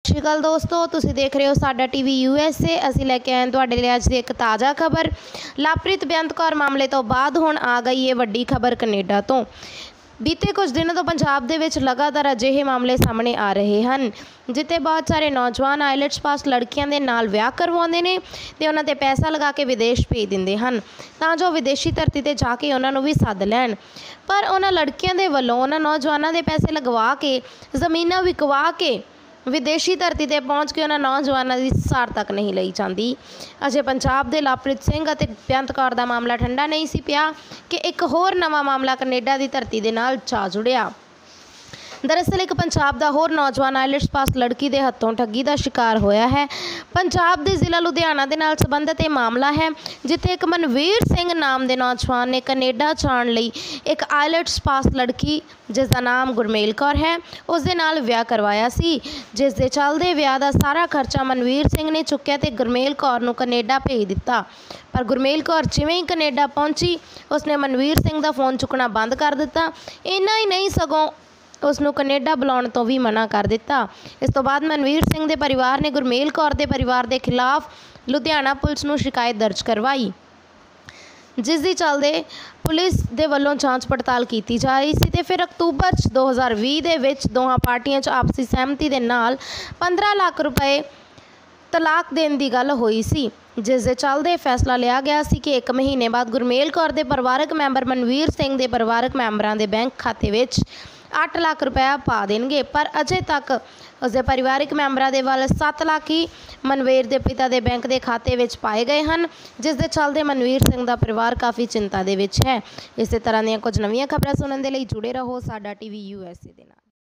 ਸਤਿ ਸ਼੍ਰੀ ਅਕਾਲ ਦੋਸਤੋ, ਤੁਸੀਂ ਦੇਖ ਰਹੇ ਹੋ ਸਾਡਾ ਟੀਵੀ USA। ਅਸੀਂ ਲੈ ਕੇ ਆਏ ਤੁਹਾਡੇ ਲਈ ਅੱਜ ਦੀ ਇੱਕ ਤਾਜ਼ਾ ਖਬਰ। ਲਵਪ੍ਰੀਤ ਬੇਅੰਤ ਕੌਰ ਮਾਮਲੇ ਤੋਂ ਬਾਅਦ ਹੁਣ ਆ ਗਈ ਇਹ ਵੱਡੀ ਖਬਰ ਕੈਨੇਡਾ ਤੋਂ। ਬੀਤੇ ਕੁਝ ਦਿਨਾਂ ਤੋਂ ਪੰਜਾਬ ਦੇ ਵਿੱਚ ਲਗਾਤਾਰ ਅਜਿਹੇ ਮਾਮਲੇ ਸਾਹਮਣੇ ਆ ਰਹੇ ਹਨ ਜਿੱਥੇ ਬਹੁਤ ਸਾਰੇ ਨੌਜਵਾਨ ਆਈਲੈਟਸ ਪਾਸ ਲੜਕੀਆਂ ਦੇ ਨਾਲ ਵਿਆਹ ਕਰਵਾਉਂਦੇ ਨੇ ਤੇ ਉਹਨਾਂ ਤੇ ਪੈਸਾ ਲਗਾ ਕੇ ਵਿਦੇਸ਼ ਭੇਜ ਦਿੰਦੇ ਹਨ ਤਾਂ ਜੋ ਵਿਦੇਸ਼ੀ ਧਰਤੀ ਤੇ ਜਾ ਕੇ ਉਹਨਾਂ ਨੂੰ ਵੀ ਸੱਦ ਲੈਣ। ਪਰ ਉਹਨਾਂ ਲੜਕੀਆਂ ਦੇ ਵੱਲੋਂ ਉਹਨਾਂ ਨੌਜਵਾਨਾਂ ਦੇ ਪੈਸੇ ਲਗਵਾ ਕੇ ਜ਼ਮੀਨਾਂ ਵਿਕਵਾ ਕੇ ਵਿਦੇਸ਼ੀ ਧਰਤੀ ਤੇ ਪਹੁੰਚ ਕੇ ਉਹਨਾਂ ਨੌਜਵਾਨਾਂ ਦੀ ਸਾਰ ਤੱਕ ਨਹੀਂ ਲਈ ਜਾਂਦੀ। ਅਜੇ ਪੰਜਾਬ ਦੇ ਲਵਪ੍ਰੀਤ ਸਿੰਘ ਅਤੇ ਬੇਅੰਤ ਕੌਰ ਦਾ ਮਾਮਲਾ ਠੰਡਾ ਨਹੀਂ ਸੀ ਪਿਆ ਕਿ ਇੱਕ ਹੋਰ ਨਵਾਂ ਮਾਮਲਾ ਕੈਨੇਡਾ ਦੀ ਧਰਤੀ ਦੇ ਨਾਲ ਜਾ ਜੁੜਿਆ। दरअसल एक पंजाब का होर नौजवान आइलैट्स पास लड़की के हथों ठगी का शिकार होया है। पंजाब के जिला लुधियाना के नाल संबंधित यह मामला है जिथे एक मनवीर सिंह नाम के नौजवान ने कनेडा जाण लई एक आइलैट्स पास लड़की जिसका नाम गुरमेल कौर है उसके नाल विआह करवाया सी, जिस दे चलदे विआह का सारा खर्चा मनवीर सिंह ने चुक्या ते गुरमेल कौर नूं कनेडा भेज दिता। पर गुरमेल कौर जिवें ही कनेडा पहुंची उसने मनवीर सिंह का फोन चुकना बंद कर दिता। इन्ना ही नहीं सगों उसनूं कनेडा बुलाउण तो भी मना कर दिता। इस तो बाद मनवीर सिंह के परिवार ने गुरमेल कौर के परिवार के खिलाफ लुधियाना पुलिस नूं शिकायत दर्ज करवाई, जिस दी चलदे पुलिस दे वल्लों जांच पड़ताल की जा रही सी। ते फिर अक्तूबर 2020 दे विच दोहां पार्टियां च आपसी सहमति दे नाल 15 लाख रुपए तलाक देने की गल हुई सी, जिस दे चलदे फैसला लिया गया सी कि 1 महीने बाद गुरमेल कौर के परिवारक मैंबर मनवीर सिंह के परिवारक मैंबरां दे बैंक खाते विच 8 लाख रुपया पा देंगे। पर अजे तक उसके परिवारक मैंबरां दे वल 7 लाख ही मनवीर के पिता के बैंक के खाते विच पाए गए हैं, जिस दे चलदे मनवीर सिंह का परिवार काफ़ी चिंता दे विच है। इस तरह दी कुछ नवीं खबरां सुनने के लिए जुड़े रहो साडा टीवी USA दे नाल।